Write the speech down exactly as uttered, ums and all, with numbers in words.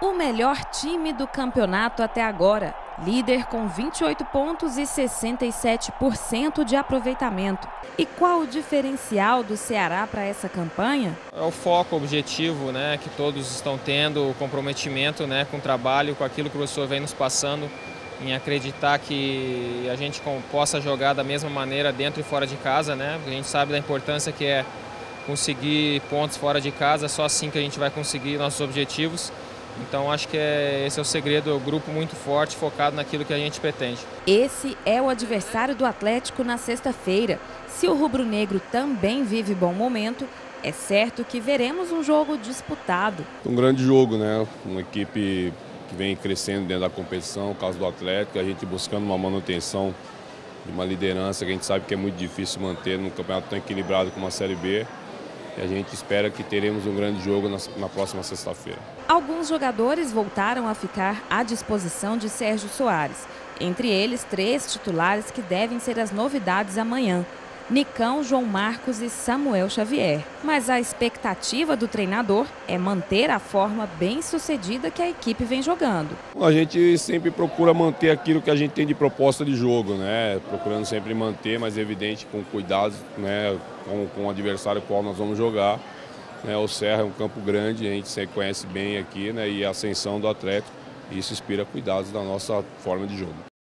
O melhor time do campeonato até agora, líder com vinte e oito pontos e sessenta e sete por cento de aproveitamento. E qual o diferencial do Ceará para essa campanha? É o foco, o objetivo, né, que todos estão tendo, o comprometimento, né, com o trabalho, com aquilo que o professor vem nos passando, em acreditar que a gente possa jogar da mesma maneira dentro e fora de casa, né? A gente sabe da importância que é conseguir pontos fora de casa, só assim que a gente vai conseguir nossos objetivos. Então acho que é, esse é o segredo, é o grupo muito forte, focado naquilo que a gente pretende. Esse é o adversário do Atlético na sexta-feira. Se o rubro-negro também vive bom momento, é certo que veremos um jogo disputado. Um grande jogo, né? Uma equipe que vem crescendo dentro da competição, o caso do Atlético, a gente buscando uma manutenção de uma liderança que a gente sabe que é muito difícil manter num campeonato tão equilibrado como a Série B. E a gente espera que teremos um grande jogo na, na próxima sexta-feira. Alguns jogadores voltaram a ficar à disposição de Sérgio Soares. Entre eles, três titulares que devem ser as novidades amanhã: Nicão, João Marcos e Samuel Xavier. Mas a expectativa do treinador é manter a forma bem sucedida que a equipe vem jogando. A gente sempre procura manter aquilo que a gente tem de proposta de jogo, né? Procurando sempre manter, mas é evidente com cuidado, né? Com, com o adversário qual nós vamos jogar. Né? O Serra é um campo grande, a gente se conhece bem aqui, né? E a ascensão do Atlético, isso inspira cuidados da nossa forma de jogo.